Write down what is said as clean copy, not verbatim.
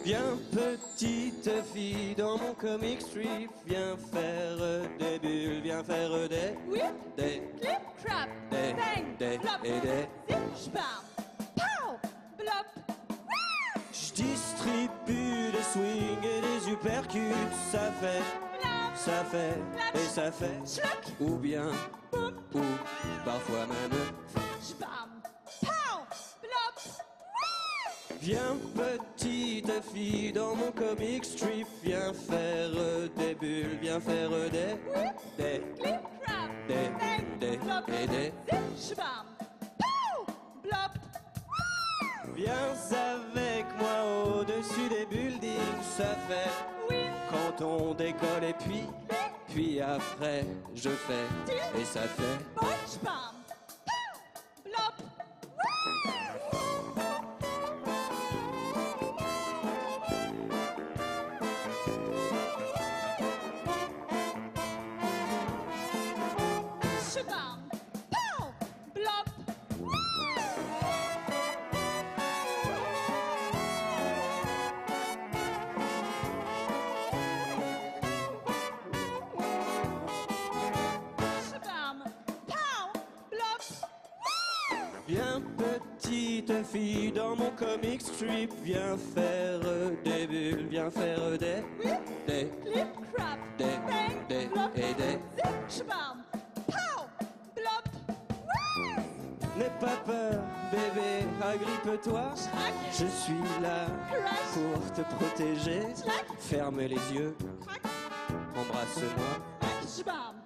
Viens petite fille dans mon comic strip, viens faire des bulles, viens faire des Clip, crap, bang, des flop, et des. zip, spam, pow, blop. J'distribue des swings et des uppercuts, ça fait et ça fait Schluck, ou bien ou parfois même. spam, pow, blop. Viens petite fille dans mon comic strip, viens faire des bulles, viens faire des Clip, crap, bang, des flop, et des. zip, spam, pow, blop. Viens avec moi au-dessus des buildings, ça fait quand on décolle et puis après je fais et ça fait. Bon, spam, pow, blop. Spam, pow, blop. Spam, pow, blop. Viens petite fille dans mon comic strip, viens faire des bulles, viens faire des Clip, crap, bang, des blop, et des. zip, spam, pow, blop. N'aie pas peur, bébé, agrippe-toi. Schrack, Je suis là crash, pour te protéger. slack, Ferme les yeux, crack, embrasse-moi. crack, spam.